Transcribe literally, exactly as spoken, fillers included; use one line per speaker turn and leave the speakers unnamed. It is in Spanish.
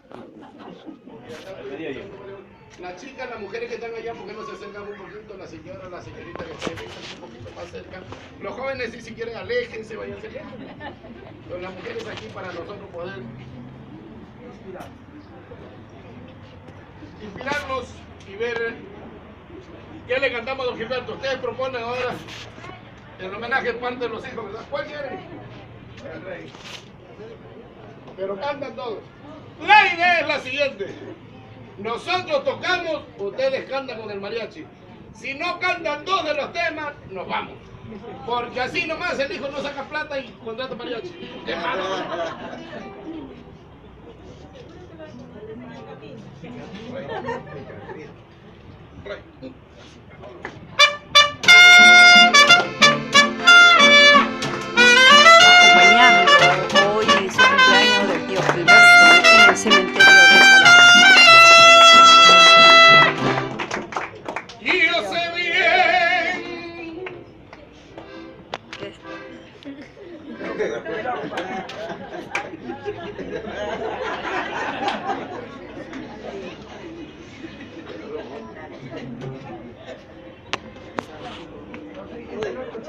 Las chicas, las mujeres que están allá, ¿por qué no se acercan un poquito? La señora, la señorita que está ahí, un poquito más cerca. Los jóvenes, si, si quieren, aléjense, vayan cerca. Pero las mujeres aquí para nosotros poder inspirar. Inspirarnos y ver qué le cantamos a don Gilberto. Ustedes proponen ahora el homenaje parte de los hijos, ¿verdad? ¿Cuál quieren? El rey. Pero cantan todos. La idea es la siguiente. Nosotros tocamos, ustedes cantan con el mariachi. Si no cantan dos de los temas, nos vamos. Porque así nomás el hijo no saca plata y contrata mariachi. ¡Qué malo!
Acompañando hoy su cumpleaños del tío Gilberto en el cementerio de Salado.
Y yo sé bien
¿Qué?